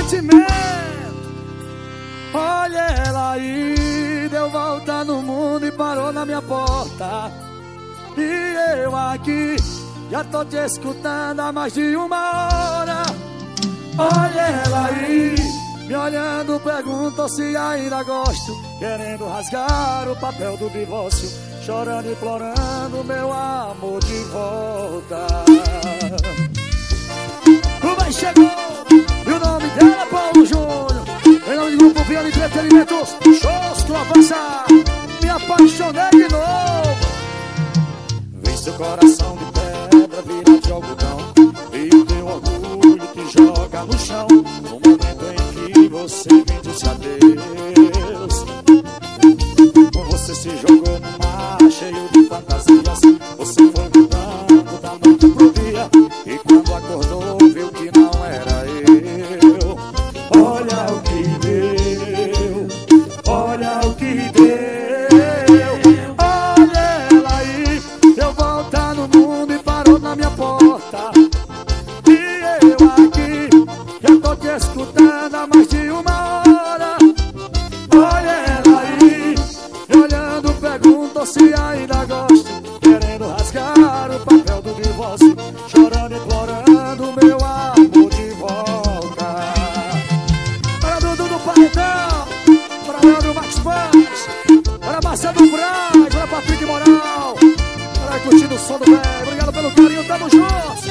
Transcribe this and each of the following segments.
sentimento. Olha ela aí, deu volta no mundo e parou na minha porta. E eu aqui, já tô te escutando há mais de uma hora. Olha ela aí, me olhando, perguntou se ainda gosto, querendo rasgar o papel do divórcio, chorando e implorando meu amor de volta. O bem chegou, e o nome dela é Paulo Júnior. Em nome do Grupo Viana Entretenimentos, shows que avançar, me apaixonei de novo. Vi seu coração de pedra virar de algodão, e o teu orgulho te joga no chão, no momento em que você me disse adeus. Você se jogou no mar cheio de fantasias, você foi mudando da noite pro dia, e quando acordou viu que não era eu. Olha o que deu, olha o que deu. Olha ela aí, deu volta no mundo e parou na minha porta. E eu aqui, já tô te escutando há mais de uma hora. Olha ela aí, me olhando, perguntou se ainda gosto, querendo rasgar o papel do divórcio, chorando e implorando meu amor de volta. Para Dudu do Paredão, para Leandro Max Paz, para Marcelo Braz, para Patrick Moral, para curtindo o som do velho. Obrigado pelo carinho, tamo juntos.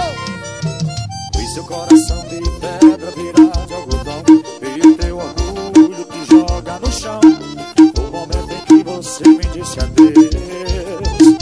Vi seu coração de pedra virar de algodão, e o teu orgulho te joga no chão, no momento em que você me disse adeus.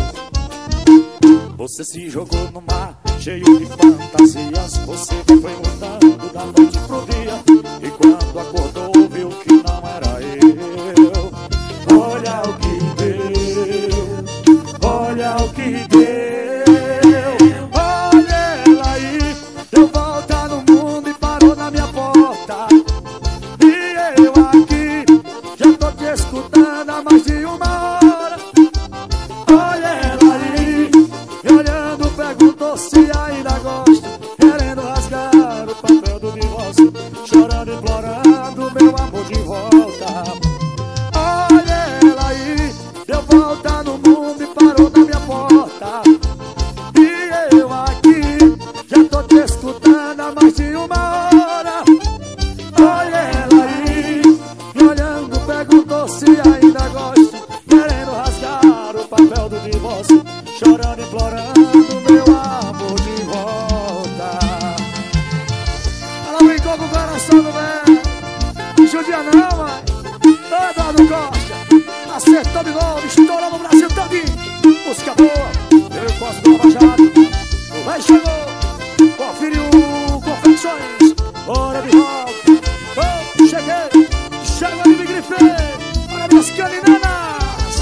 Você se jogou no mar cheio de fantasias, você foi mudando da noite pro dia, e quando acordou viu que não era eu. Olha o que deu, olha o que deu. Olha ela aí, deu volta no mundo e parou na minha porta. E eu aqui, já tô te escutando há mais de uma hora. Olha ela aí, me olhando, perguntou se ainda gosto, querendo rasgar o papel do divórcio, chorando e implorando meu amor de volta. Olha ela aí, deu volta no mundo e parou na minha porta. E eu aqui, já tô te escutando há mais de uma hora. Olha ela aí, me olhando, perguntou se ainda gosto, querendo rasgar o papel do divórcio, chorando e implorando meu amor de volta. Ela brincou com o coração do velho, não judia não, mãe. Eduardo Costa, acertou de novo, estourou no Brasil todinho. Música boa, eu posso dar uma jada. O velho chegou, conferiu confecções, hora de rock. Oh, cheguei, chegou de me grifei, olha minhas caninanas.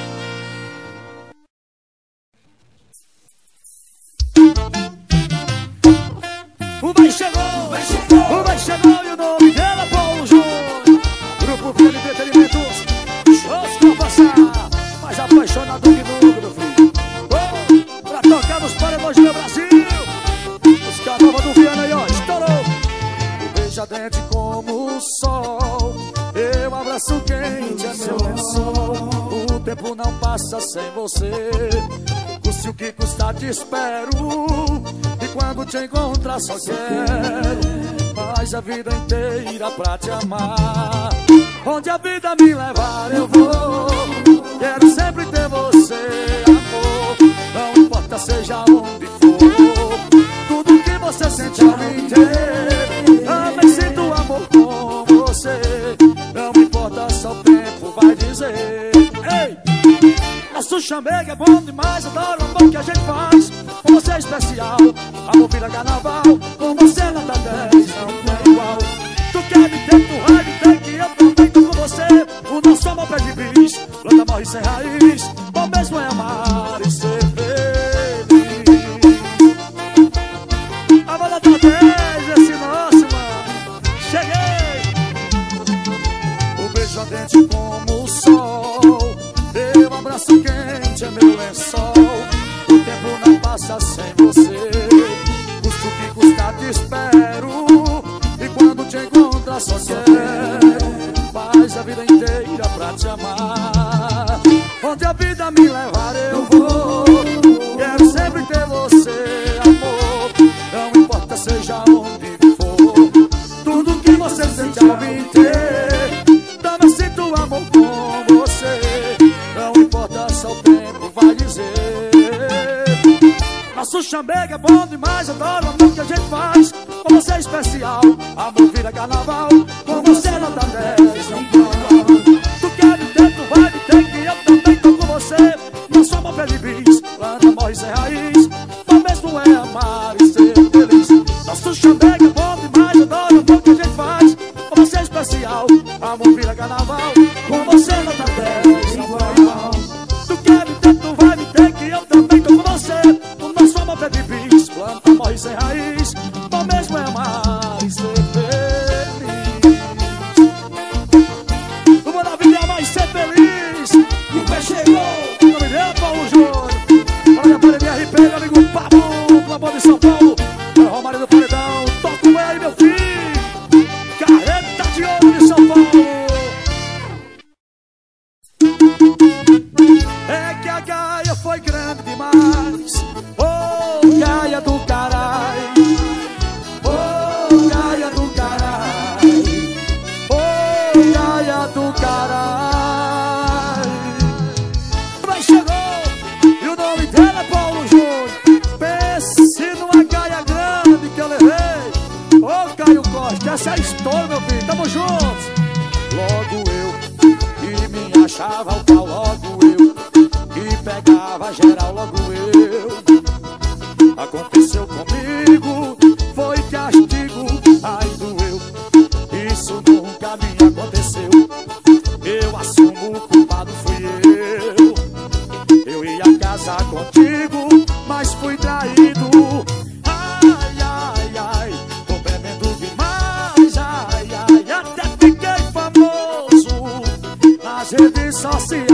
O velho chegou, o velho chegou e o nome dela é Paulo Júnior. Grupo Viana Entretenimentos, shows que vão passar, mais apaixonado que nunca, meu filho. Oh, pra tocar nos paredões do meu Brasil, os nova do Viana aí, ó, estourou. O beija-dente como o sol, eu abraço quente, é meu lençol. O tempo não passa sem você, custe o que custar te espero, e quando te encontrar só quero mais a vida inteira pra te amar. Onde a vida me levar eu vou, quero sempre ter você, amor. Não importa seja onde for, tudo que você sente eu me inteiro. Também sinto amor com você, não importa só o tempo vai dizer. Ei! Nosso chamego é bom demais, adoro o amor que a gente faz. Com você é especial, amor vira carnaval. Com você nada 10, não tem igual. Tu quer me ter com raiva, tem que eu também tô com você. O nosso amor pede bis, planta morre sem raiz. Bom mesmo é amar e ser feliz. A banda tá 10, esse nosso, mano. Cheguei! O beijo ardente como o sol, teu abraço quente é meu lençol. O tempo não passa sem você, custa o que custar te espero, e quando te ela só quer faz a vida inteira pra te amar. Onde a vida me levar eu vou, quero sempre ter você, amor. Não importa seja onde for, tudo que você sente ao me ter, também sinto amor com você. Não importa só o tempo vai dizer. Nosso chamego é bom demais, adoro o amor que a gente faz. Com você é especial, amor vira carnaval. Com você nota 10, não pode. Tu quer me ter, tu vai me ter, que eu também tô com você. Nosso amor pede bis, planta morre sem raiz. Mas mesmo é amar e ser feliz. Nosso chamego é bom demais, adoro o amor que a gente faz. Com você é especial, amor vira carnaval. Com você nota 10, não pode. Tu quer me ter, tu vai me ter, que eu também tô com você. Nosso amor pede bis, planta morre sem raiz. Bom mesmo é amar e ser feliz. O bom da vida é amar e ser feliz. E o pé chegou. O nome dele é Paulo Júnior. Para minha parede RP, meu amigo Pablo, com a bola de São Paulo. Para o Romário do Paredão, toca o aí, meu filho. Carreta de ouro de São Paulo. É que a Gaia foi grande demais. Oh, Gaia do caralho. Oh, Gaia do caralho. Oh, Gaia do caralho. Mas chegou e o nome dela é Paulo Júnior. Pense numa Gaia grande que eu levei. Oh, Caio Costa, essa é a história, meu filho. Tamo juntos. Logo eu que me achava o pau, logo eu que pegava geral, logo eu. Aconteceu comigo, foi castigo, ai doeu. Isso nunca me aconteceu. Eu assumo o culpado, fui eu. Eu ia casar contigo, mas fui traído. Ai, ai, ai, tô bebendo demais. Ai, ai, até fiquei famoso nas redes sociais.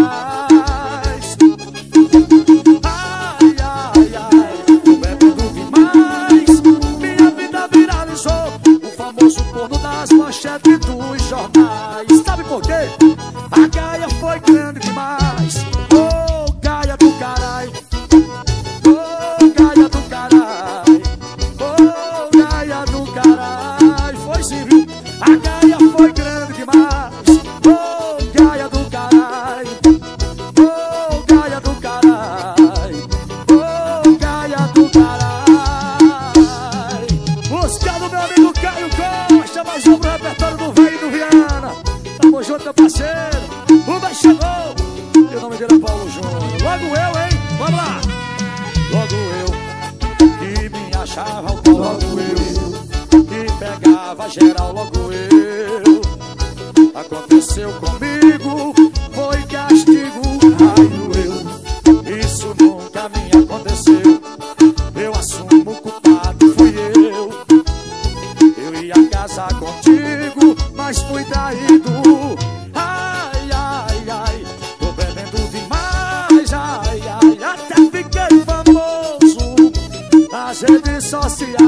Ai, ai, ai, tô bebendo demais. Minha vida viralizou, o famoso corno das manchetes dos jornais. Sabe por quê? A Gaia foi grande demais. Oh, Gaia do caralho. Oh, Gaia do caralho. Oh, Gaia do caralho. Foi sim, viu? A Gaia foi grande demais. Oh, Gaia do caralho. Oh, Gaia do caralho. Oh, Gaia do caralho. Buscando meu amigo Caio Costa, mais um pro repertório do Velho e do Viana. Tamo junto, meu parceiro. O vai chegou. E o nome dele é Paulo Júnior. Logo eu, hein? Vamos lá. Logo eu que me achava o pau, logo eu que pegava geral, logo eu. Aconteceu comigo, foi castigo, ai doeu. Isso nunca me aconteceu. Eu assumo o culpado, fui eu. Eu ia casar contigo, mas fui traído. Ai, ai, ai, tô bebendo demais. Ai, ai, até fiquei famoso nas redes sociais.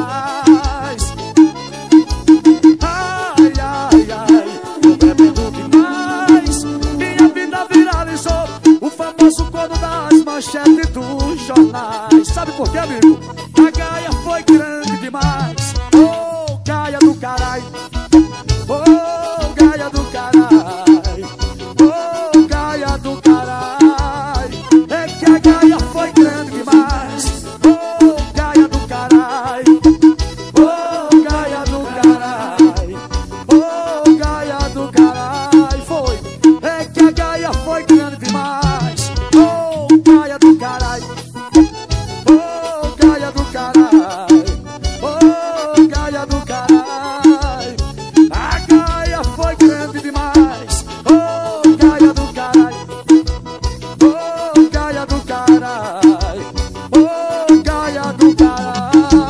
Ai, ai, ai, tô bebendo demais. Minha vida viralizou, o famoso corno das manchetes dos jornais. Sabe por quê, amigo? A Gaia foi grande demais. Oh, Gaia do caralho. Oh, Gaia do caralho. Oh, Gaia do caralho. É que a Gaia foi grande demais. Oh, Gaia do caralho. Oh, Gaia do caralho. Oh, Gaia do caralho. Foi. É que a Gaia foi grande demais. Oh, Gaia do caralho. Oh, Gaia do caralho. Oh, Gaia do caralho. A Gaia foi grande demais. Oh, Gaia do caralho. Oh, Gaia do caralho. Oh, Gaia do caralho.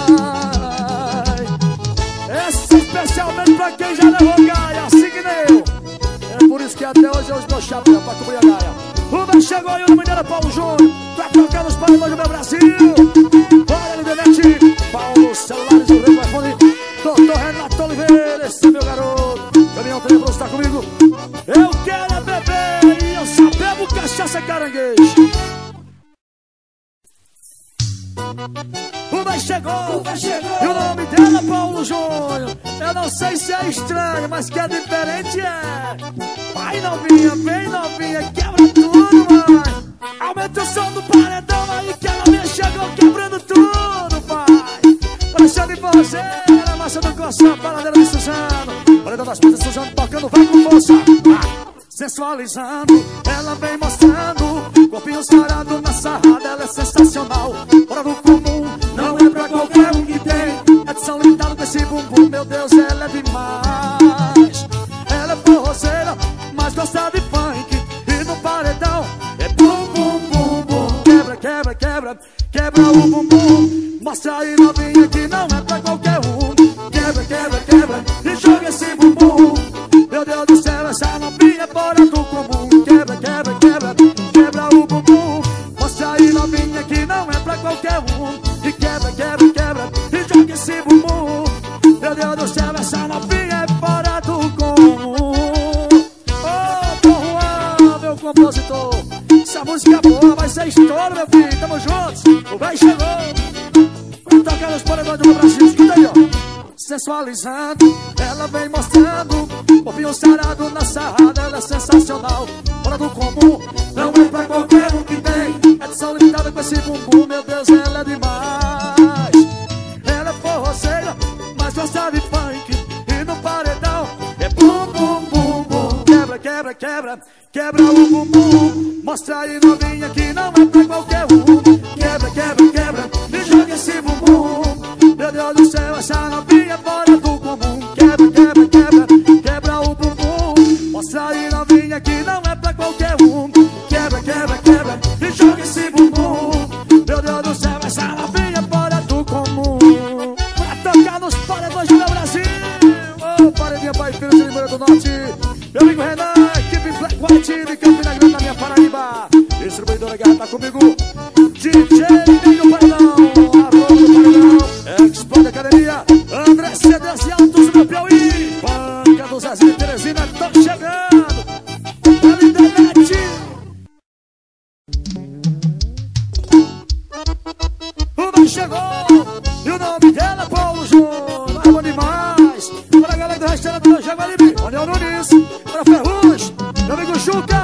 Esse especialmente pra quem já levou Gaia, assim que nem eu. É por isso que até hoje eu estou chapéu pra cobrir a Gaia. O vai chegou aí, o nome dele é Paulo Júnior. Pra tocar nos paredões do meu Brasil. Olha no internet, Paulo, celulares, o iPhone. Doutor Renato Oliveira, esse é meu garoto. Daniel Tenebroso tá comigo. Eu quero é beber e eu só bebo cachaça caranguejo. O vai chegou, e o nome dela é Paulo Júnior. Eu não sei se é estranho, mas que é diferente é. Vai novinha, vem novinha, quebra tudo, vai. Aumenta o som do paredão aí que a novinha chegou quebrando tudo, vai. Alexandre Forrozeira, massa do Coçã, paladeira de Suzano. Paredão das pistas, Suzano tocando, vai com força. Sensualizando, ela vem mostrando corpinho sarado na sarrada, ela é sensacional. Fora do comum, não é pra qualquer um que tem. É de São Lindado com esse bumbum, meu Deus, ela é demais. Ela é forrozeira, mas gosta de funk. E no paredão é bum, bum, bum, bum. Quebra, quebra, quebra, quebra o bumbum. Mostra aí novinha que não é pra qualquer um. Quebra, quebra, quebra e joga esse bumbum. Meu Deus do céu, essa novinha é fora do comum. Quebra, quebra, quebra, quebra o bumbum. Mostra aí novinha que não é pra qualquer um. E quebra, quebra, quebra e joga esse bumbum. Meu Deus do céu, essa novinha é fora do comum. Ô, Dom Juan, meu compositor, essa música é boa, vai ser estouro, meu filho. Tamo juntos, o véi chegou. Vamos tocar nos paredões do Brasil, escuta aí, ó. Sensualizando, ela vem mostrando corpinho sarado na sarrada, ela é sensacional. Fora do comum, não é pra qualquer um que tem. É de São Lindado com esse bumbum, meu Deus, ela é demais. Ela é forrozeira, mas gosta de funk. E no paredão é bum, bum, bum, bum. Quebra, quebra, quebra, quebra o bumbum. Mostra aí novinha que não é pra qualquer um. Quebra, quebra, quebra e joga esse bumbum. Meu Deus do céu, essa novinha é fora do comum. Quebra, quebra, quebra, quebra o bumbum. Mostra aí novinha que não é pra qualquer um. Quebra, quebra, quebra e joga esse bumbum. Meu Deus do céu, essa novinha é fora do comum. Pra tocar nos paredões do Brasil. Ô, paredinha pai filho de Limoeiro do Norte. Meu amigo Renan, equipe Black White de Campina Grande, na minha Paraíba. Distribuidora Guerra tá comigo. DJ Ninho Paredão, arroba do Paredão, Explode Academia, André CDs e Altos do Piauí. Banca do Zezinho e Teresina, tô chegando. Qualidade. O vai chegou, e o nome dela é Paulo Júnior. É bom demais. Para a galera do restaurante do Jaguaribe, Daniel Nunes, para Ferrugem, meu amigo Juca.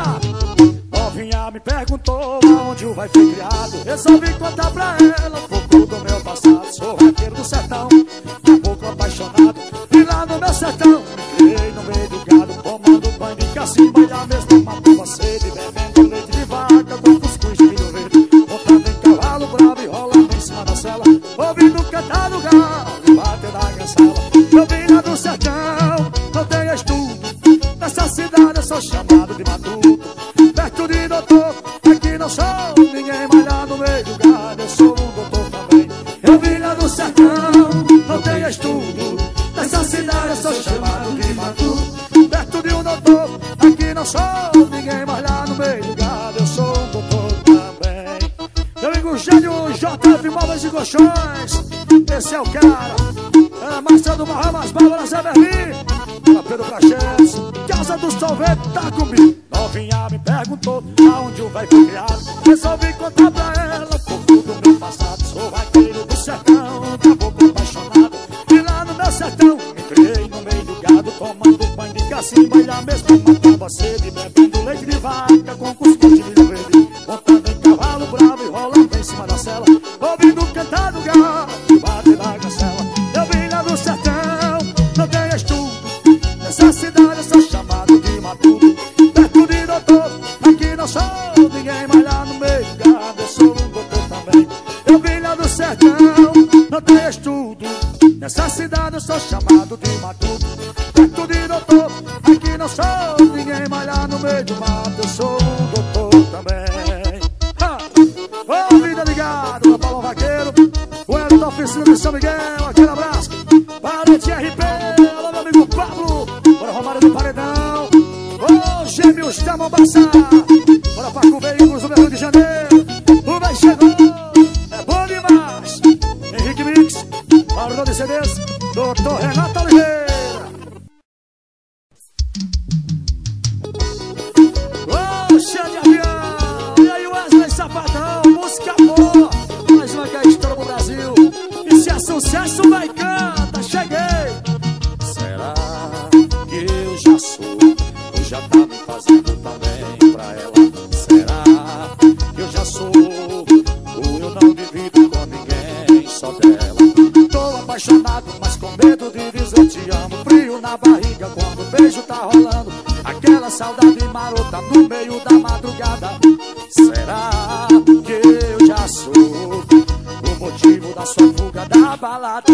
Novinha me perguntou aonde o vai foi criado. Resolvi contar pra ela um pouco do meu passado. Sou vaqueiro do sertão, caboclo apaixonado. E lá no meu sertão me criei no meio do gado, tomando banho de cacimba e a mesma matava sede, bebendo leite de vaca com cuscuz de milho verde, montando em cavalo bravo e rolando em cima da sela, ouvindo cantar no galo e bater na cancela. Eu vim lá do sertão, não tenho estudo. Nessa cidade eu sou chamado de matuto. Perto de doutor, aqui não sou ninguém, mas lá no meio do gado eu sou um doutor também. Eu vim lá do sertão, não tenho estudo. Nessa cidade eu sou chamado de matuto. Perto de um doutor, aqui não sou ninguém, mas lá no meio do gado eu sou um doutor também. Meu amigo Gênio, JF Móveis e Colchões, esse é o cara. É Marcelo do Bahamas, Bárbara Zé Berlim, para Pedro Prachetes, Casa do Solvete, tá comigo. Novinha me perguntou aonde o vai foi criado. Resolvi contar pra ela um pouco do meu passado. Sou vaqueiro do sertão, caboclo apaixonado. E lá no meu sertão me criei no meio do gado, tomando banho de cacimba e a mesma matava sede, bebendo leite de vaca com cuscuz de milho verde, montando em cavalo bravo e rolando em cima da sela, ouvindo cantar no galo e bater na cancela. Eu vim lá do sertão, não tenho estudo. Nessa cidade eu sou chamado de matuto. Perto de doutor, aqui não sou ninguém, mas lá no meio do gado eu sou um doutor também. Eu vim lá do sertão, não tenho estudo. Nessa cidade eu sou chamado de matuto. Perto de doutor, aqui não sou ninguém, mas lá no meio do mato eu sou um doutor também. Ô, vida ligado, meu Paulo Vaqueiro, o Hélio da Oficina de São Miguel, aquele abraço. Parede RP, alô meu amigo Pablo, bora Romário do Paredão. Ô, Gêmeos da Mombasa, bora Paco Veículos do Rio de Janeiro. O vai chegou, é bom demais. Henrique Mix, Mauro de CDs, Doutor Renato Oliveira. sucesso vai canta, cheguei. Será que eu já sou, ou já tá me fazendo também pra ela? Será que eu já sou, ou eu não divido com ninguém, só dela? Tô apaixonado, mas com medo de dizer te amo. Frio na barriga quando o beijo tá rolando, aquela saudade marota no meio da madrugada. Será que eu já sou o motivo da sua fuga da balada?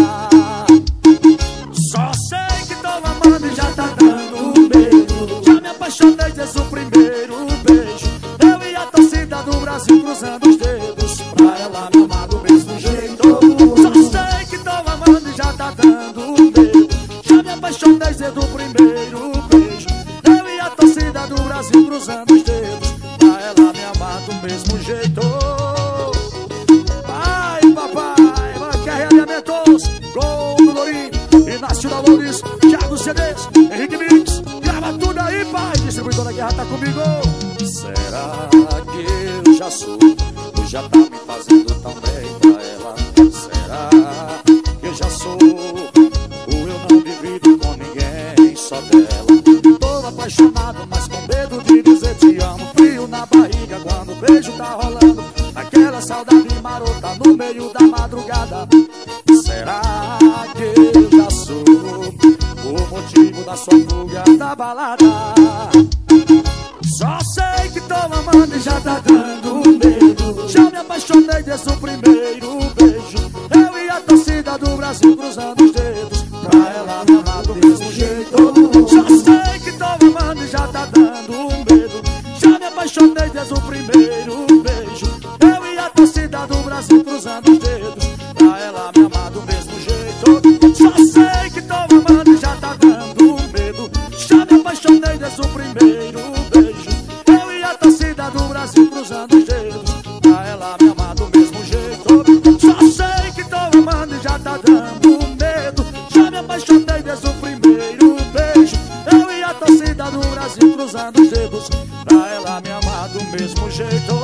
Só sei que tô amando e já tá dando medo. Já me apaixonei desde o primeiro beijo. Eu e a torcida do Brasil cruzando os dedos pra ela me amar do mesmo jeito. Só sei que tô amando e já tá dando medo. Já me apaixonei desde o primeiro beijo. Eu e a torcida do Brasil cruzando os dedos pra ela me amar do mesmo jeito. Ai, papai, Manquer Alimentos, Gol do Lourinho, Inácio da Loures, Thiago CDs, Henrique Mix. Grava tudo aí, pai. Distribuidora Guerra tá comigo. Será que eu já sou, ou já tá me fazendo tão bem pra ela? Será que eu já sou, ou eu não divido com ninguém, só dela? Tô apaixonado, mas com medo de dizer te amo. Frio na barriga quando o beijo tá rolando, aquela saudade marota no meio da madrugada. Será que eu já sou o motivo da sua fuga Da balada. Só sei que tô amando e já tá dando medo. Já me apaixonei desde o primeiro beijo. Eu e a torcida do Brasil cruzando os dedos pra ela me amar do mesmo jeito. Só sei que tô amando e já tá dando medo. Já me apaixonei desde o primeiro beijo. Eu e a torcida do Brasil cruzando os dedos pra ela me amar do mesmo jeito. Só sei que tô amando e já tá dando medo. Já me apaixonei desde o primeiro beijo. Eu e a torcida do Brasil cruzando os dedos pra ela me amar do mesmo jeito. Só sei que tô amando e já tá dando medo. Já me apaixonei desde o primeiro beijo. Eu e a torcida do Brasil cruzando os dedos pra ela me amar do mesmo jeito.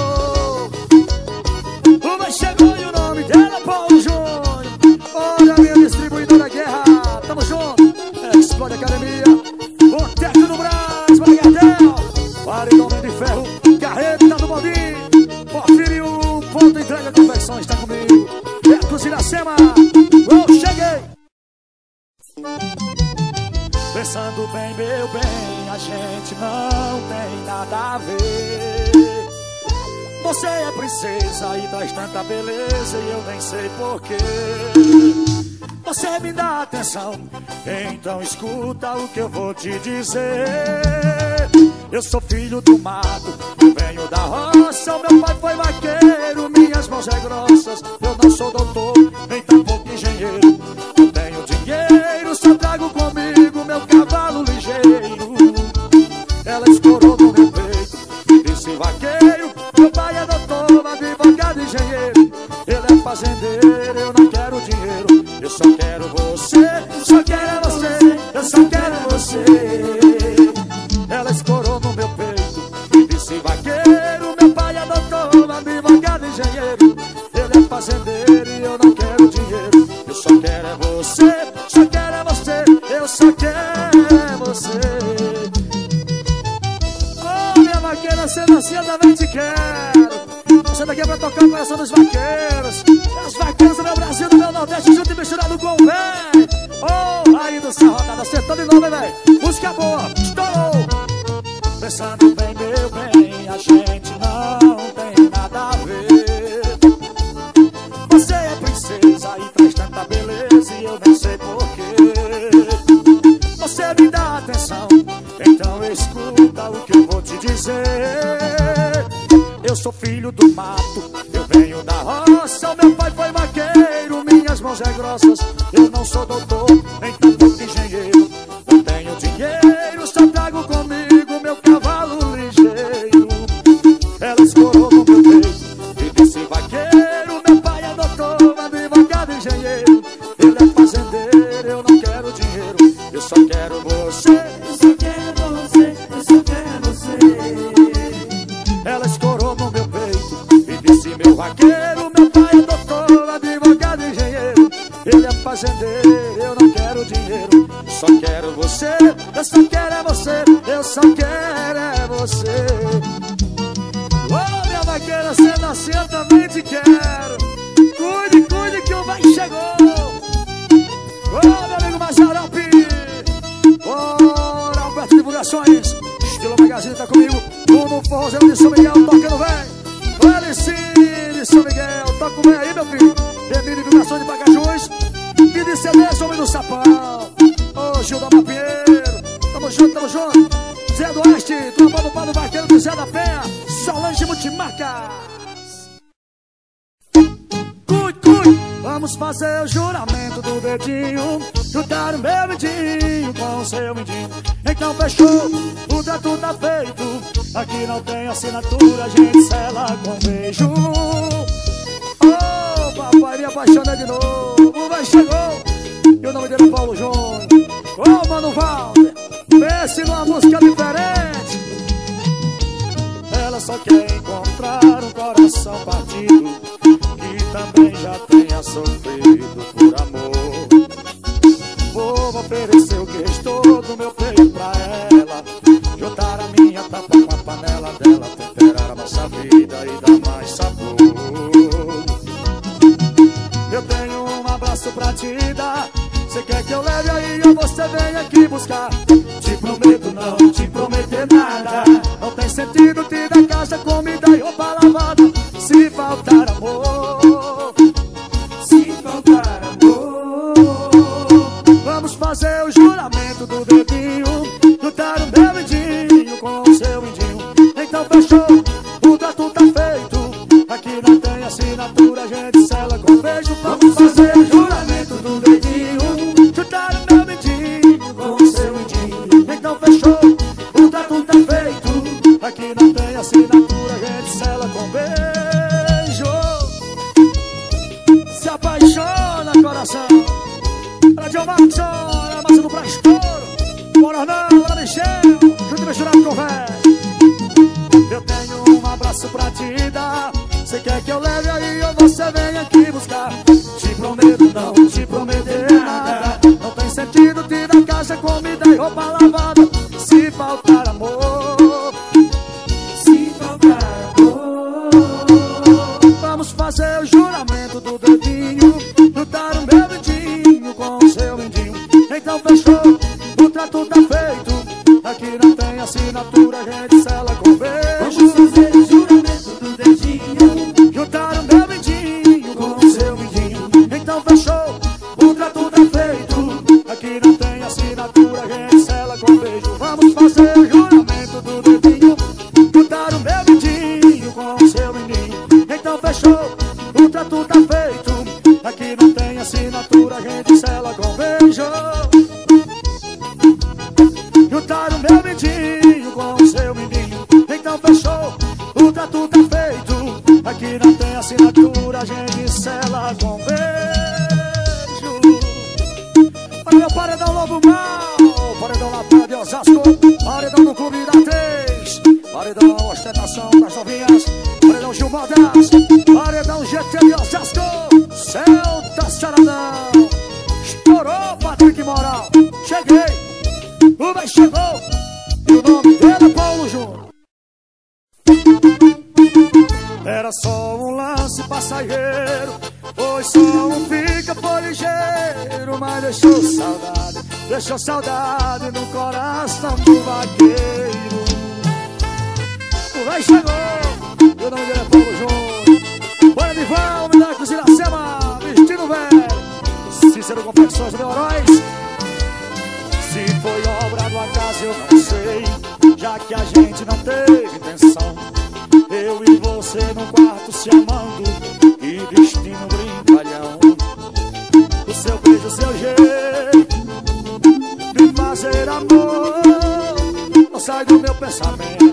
Uma chegou e o nome dela é Paulo Júnior. Olha a minha distribuidora Guerra, tamo junto. Explode Academia, Boteco do Brás, Margadel, Paredão de Ferro, Carreta do Baldinho, Porfírio, Ponto Entrega Confecções, tá comigo. Beto Iracema, eu cheguei. Pensando bem, meu bem, a gente não tem nada a ver. Você é princesa e traz tanta beleza e eu nem sei porquê. Você me dá atenção, então escuta o que eu vou te dizer. Eu sou filho do mato, eu venho da roça. O meu pai foi vaqueiro, minhas mãos é grossas. Eu não sou doutor, nem tampouco engenheiro. Eu tenho dinheiro, só trago comigo meu cavalo ligeiro. Ela escorou no meu peito e disse vaqueiro. Meu pai é doutor, advogado, engenheiro. Ele é fazendeiro, eu não quero dinheiro. Eu só quero você, só quero você, eu só quero você. Ela escorou no meu peito e disse vaqueiro. Meu pai é doutor, advogado, engenheiro. Ele é fazendeiro e eu não quero dinheiro. Eu só quero é você, só quero é você, eu só quero é você. Oh, minha vaqueira, sendo assim eu também te quero. Você daqui é pra tocar o coração dos vaqueiros. Os vaqueiros do meu Brasil, do meu Nordeste, junto e misturado com o velho. Oh, aí do céu, rodada, acertando de novo, hein, velho. Música boa, estourou. Pensando bem, meu bem, a gente não tem nada a ver. Você é princesa e traz tanta beleza e eu nem sei porquê. Você me dá atenção, então escuta o que eu vou te dizer. Eu sou filho do mato, eu venho da roça. O meu pai foi vaqueiro, minhas mãos é grossas. Eu não sou doutor, nem tampouco engenheiro. Eu tenho dinheiro, só trago comigo meu cavalo ligeiro. Ela escorou no meu peito e disse vaqueiro. Meu pai é doutor, advogado, engenheiro. Ele é fazendeiro, eu não quero dinheiro. Eu só quero você, eu só quero você, eu só quero você. Ela escorou no meu peito e disse meu vaqueiro. Meu pai é doutor, advogado, engenheiro. eu não quero dinheiro. Só quero você, eu só quero é você, eu só quero é você. Ô, minha vaqueira, sendo assim eu também te quero. Cuide, cuide que o vai chegou. Ô, meu amigo Mazarope. Bora, Alberto Divulgações. Estilo Magazine tá comigo. Bruno Forrozeiro de São Miguel, tocando velho. LC de São Miguel, toca o velho aí, meu filho. Emílio Divulgações de Pacajus. E de CDs, Homem do Sapão. Ô, Gil da Mapieiro. Tamo junto, tamo junto. Zé do Oeste, tropa do Pado Vaqueiro do Zé da Penha. Solange Multimarcas. Vamos fazer o juramento do dedinho. Juntar o meu mindinho com o seu mindinho. Então fechou, o trato tá feito. Aqui não tem assinatura, a gente sela com beijo. Oh, papai, me apaixonei de novo. Vai, chegou. E o nome dele é Paulo Júnior. Oh, Mano Valder, pense numa música diferente. Ela só quer encontrar um coração partido, que também já tenha sofrido por amor. Vou oferecer o que restou do meu peito pra ela, juntar a minha tapa com a panela dela, temperar a nossa vida e dar mais sabor. Eu tenho um abraço pra te dar. Você quer que eu leve aí ou você vem aqui buscar? Te prometo não te prometer nada. Não tem sentido te dar casa, comida e roupa lavada se faltar amor. Se faltar amor. Vamos fazer o juramento do dedinho. Juntar o meu mindinho com o seu mindinho. Então fechou, o trato tá feito. Aqui não tem assinatura, a gente sela com beijo. Vamos fazer o juramento do dedinho. Juntar o meu mindinho com o seu mindinho. Então fechou, o trato tá feito. Aqui não tem assinatura, a gente sela com beijo. Se apaixona, coração. Para John Markson, a massa do Prastouro. Bora não, bora Michel, junto misturado com o velho. Eu tenho um abraço pra te dar. Você quer que eu leve aí ou você vem aqui buscar? Te prometo não te prometer nada. Não tem sentido te dar casa, comida e roupa lavada se faltar amor. Se faltar amor. Vamos fazer o juramento do dedinho. Juntar o meu mindinho com o seu mindinho. Então fechou, o trato tá feito. Aqui não tem assinatura, a gente sela com beijo. Vamos fazer o juramento do dedinho. Juntar o meu mindinho com o seu mindinho. Então fechou, o trato tá feito. Aqui não tem assinatura, a gente sela com beijo. Vamos fazer o juramento do dedinho. Juntar o meu mindinho com o seu mindinho. Então fechou, o trato tá feito. Aqui não tem assinatura, a gente sela com beijo. Juntar o meu mindinho com o seu mindinho. Então fechou, o trato tá feito. Aqui não tem assinatura, a gente sela com beijo. Olha meu paredão Lobo Mal, paredão na Praia de Osasco, paredão do Clube da 3, paredão Ostentação das Novinhas, paredão Gil Modas, paredão GT de Osasco, Celta Saradão. Estourou, Patrick Moral. Cheguei, o vai chegou. E o nome dele é Paulo Júnior. Era só um lance passageiro, foi só um fica, foi ligeiro, mas deixou saudade no coração do vaqueiro. O vai chegou, e o nome dele é Paulo Júnior. Bora de Val, Milagres Iracema, vestido velho, Cícero Confecções de Heróis. Se foi obra do acaso eu não sei, já que a gente não teve intenção. Eu e você no quarto se amando, e destino brincalhão. O seu beijo, o seu jeito de fazer amor não sai do meu pensamento.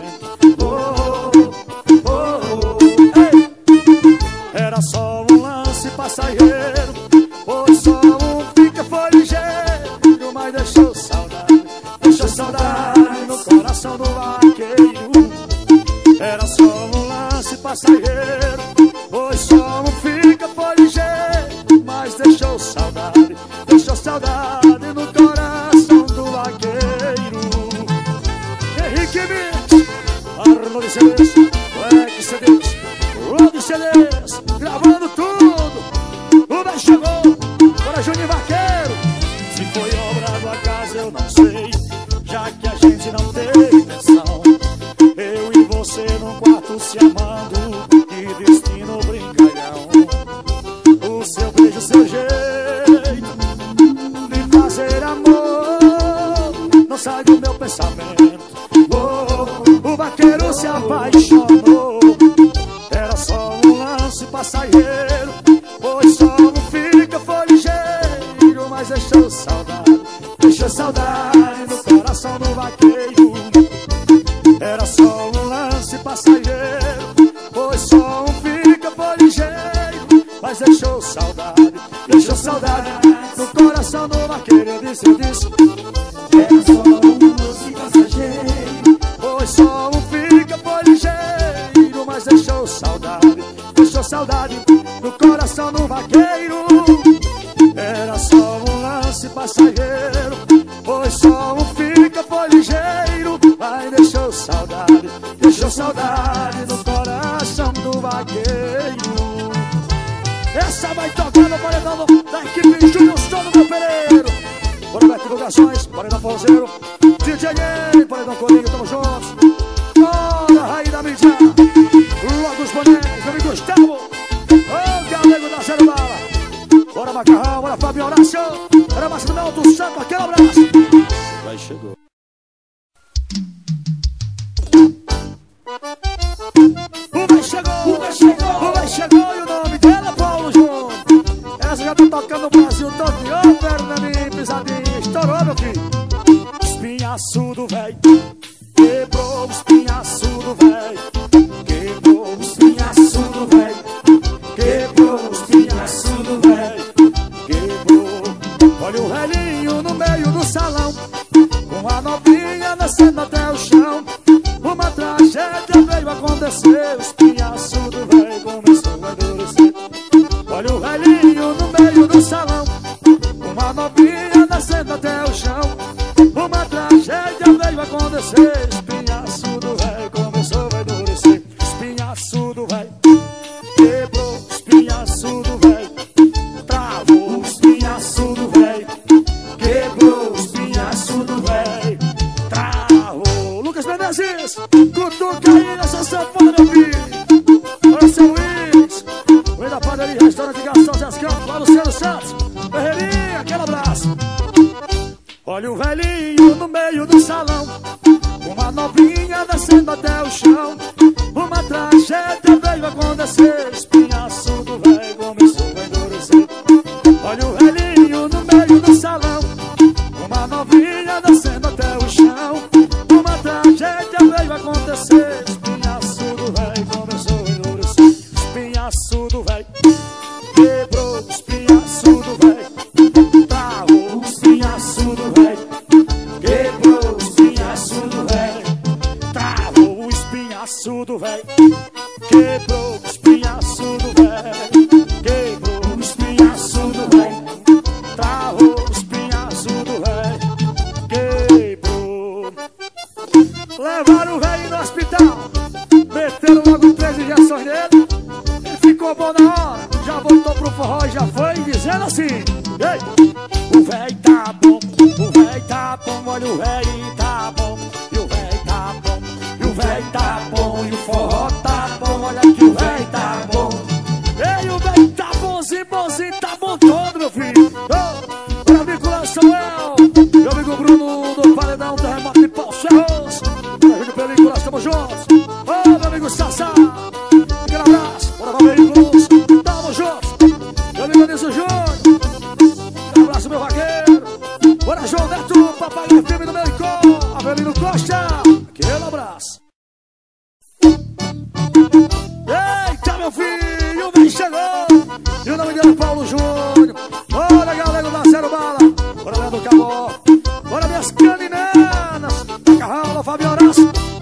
Ei. Era só um lance passageiro, foi só um fica, foi ligeiro, mas deixou saudade no coração do vaqueiro. Era só um lance passageiro, foi só um fica, foi ligeiro, mas deixou saudade saudade no coração do vaqueiro. Henrique Mix, Arnold CDs, Black CDs, Road CDs, gravando tudo. O bem chegou, para Juninho Vaqueiro. Se foi obra do acaso eu não sei, já que a gente não tem intenção. Eu e você num quarto se amando, que destino brincalhão. O seu beijo, seu jeito de fazer amor não sai do meu pensamento. Oh, o vaqueiro se apaixonou. Era só um lance passageiro, pois só um fica foi ligeiro. Mas deixou saudade no coração do vaqueiro. Era só um lance passageiro, pois só um fica foi ligeiro. Mas deixou saudade no coração do vaqueiro. Eu disse, era só um lance passageiro, pois só um fica foi ligeiro. Mas deixou saudade no coração do vaqueiro. Era só um lance passageiro, pois só um fica foi ligeiro. Mas deixou saudade no coração do vaqueiro. Essa vai tocar no paredão da equipe Júnior Stone do Pereiro. Bora ver divulgações, paredão forrozeiro, DJ Ney, paredão Corinho, tamo juntos. Bora, Raí da mídia, logo os bonecos, meu amigo Gustavo, o galego da Zero Bala. Bora Macarrão, bora Fabio Horácio, bora Márcio do Mel do Santo, aquele abraço. Vai, chegou. O vai chegou e o nome dele é Paulo Júnior. Essa já tá tocando no Brasil todo de ô, Fernandinho, pisadinha, estourou, meu filho. Espinhaçudo, véi, quebrou o espinhaçudo, véi. Quebrou o espinhaçudo, véi. Quebrou o espinhaçudo, véi. Quebrou. Olha o velhinho no meio do salão, com a novinha descendo até o chão. Uma tragédia veio acontecer, o espinhaçudo véio começou a endurecer. Olha o velhinho no meio do salão, uma novinha descendo até o chão. Uma tragédia veio acontecer, espinhaçudo véio começou a endurecer. Espinhaçudo véio quebrou, espinhaçudo véio travou, espinhaçudo véio quebrou, espinhaçudo véio travou. Lucas Menezes, cutuca aí nessa sanfona, meu filho. Olha seu Luiz, o rei da padaria, restaurante Gastão Zé Campos, lá Luciano Santos, Ferreirinha, aquele abraço. Olha o velhinho no meio do salão, uma novinha descendo até o chão. Uma tragédia veio acontecer, espinhaçudo véio começou a endurecer. Olha o velhinho no meio do salão, uma novinha descendo até o chão. Uma tragédia veio acontecer, espinhaçudo véio começou a endurecer. Espinhaçudo véio quebrou, espinhaçudo véio travou, espinhaçudo véio quebrou, espinhaçudo véio travou, espinhaçudo véio quebrou, espinhaçudo véio quebrou, espinhaçudo véio travou, espinhaçudo véio quebrou. Levaram o velho no hospital, meteram logo 3 injeções nele. Ele ficou bom na hora, já voltou pro forró e já foi dizendo assim: ei, o velho tá bom, o velho tá bom, olha o velho tá bom, e o velho tá bom, e o velho tá bom, e o forró tá bom, olha que o velho tá bom. Ei, o velho tá bonzinho, bonzinho, tá bom todo, meu filho. Oh, meu amigo Léo Samuel, meu amigo Bruno do Paredão Terremoto de Pau Ferros, meu amigo Película, estamos juntos. Oh, meu amigo Sassá, aquele abraço, bora pra veículos, tamo juntos. Meu amigo Anísio Júnior, um abraço, meu vaqueiro. Bora, João Neto, Papagaio Firme do Melicó, Avelino Costa, aquele abraço. Eita, meu filho, vem chegou. E o nome dele é Paulo Júnior. Bora, galera da Zero Bala. Bora, Leandro Cabó. Bora, minhas caninanas. Macarrão, Fabio Horácio.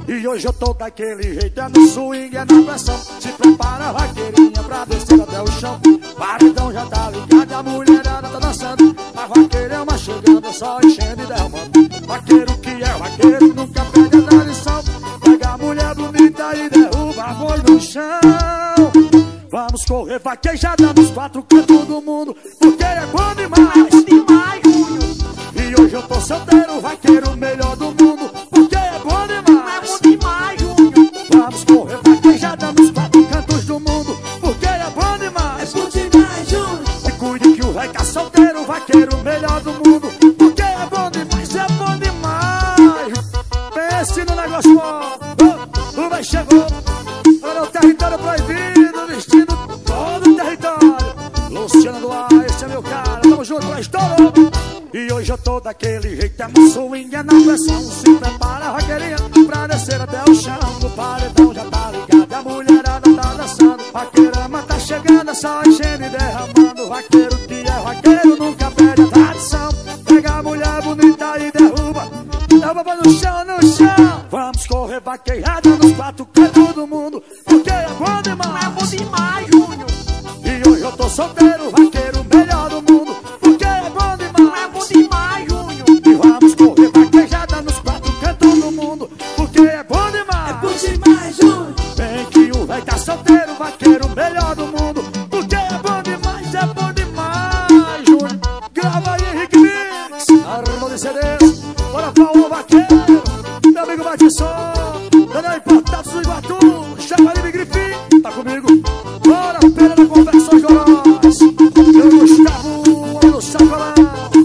E hoje eu tô daquele jeito, é no swing, é na pressão. Se prepara, vaqueirinha, pra descer até o chão. Paredão já tá ligado, a mulherada tá dançando. A vaqueirama chegando, só enchendo e derramando. Vaqueiro que é vaqueiro, nunca perde a tradição. Pega a mulher bonita e derruba a boi no chão. Vamos correr vaquejada nos quatro cantos do mundo, porque é bom demais, demais, Júnior. E hoje eu tô solteiro, vaqueiro melhor do mundo, porque é bom demais, demais, Júnior. Vamos correr vaquejada nos quatro cantos do mundo, porque é bom demais, bom demais, Júnior. E cuide que o vai tá solteiro, vaqueiro melhor do mundo, porque é bom demais, é bom demais. Pense no negócio bom, o vai chegou, para o território proibido, vestindo todo o território. Luciano Duarte, esse é meu cara, tamo junto na história. E hoje eu tô daquele jeito, é no swing, é na pressão. Se prepara, vaqueirinha, pra descer até o chão. O paredão já tá ligado, a mulherada tá dançando. Vaqueirama tá chegando, só enchendo e derramando. Vaqueiro que é vaqueiro, nunca perde a tradição. Pega a mulher bonita e derruba no chão, no chão. Vamos correr vaquejada nos quatro cantos do mundo, porque é bom demais, demais, Júnior. E hoje eu tô solteiro, vaqueiro melhor do mundo, porque é bom demais, demais, Júnior. E vamos correr vaquejada nos quatro cantos do mundo, porque é bom demais, demais, Júnior. Vem que o véi tá solteiro, vaqueiro melhor do mundo, porque é bom demais, Júnior. Grava aí, Henrique Mix, arma de CDs. Bora, Paulo Vaqueiro, meu amigo Batissó, Daniel Importados do Iguatu, Chavalime Grifim, tá comigo. Bora, Pera da Conversões Goróis, meu Gustavo, do Sacolão,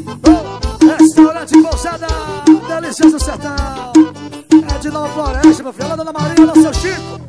Restaurante Pousada, Delícias do Sertão, é de Nova Floresta, meu filho, Dona Maria, do seu Chico.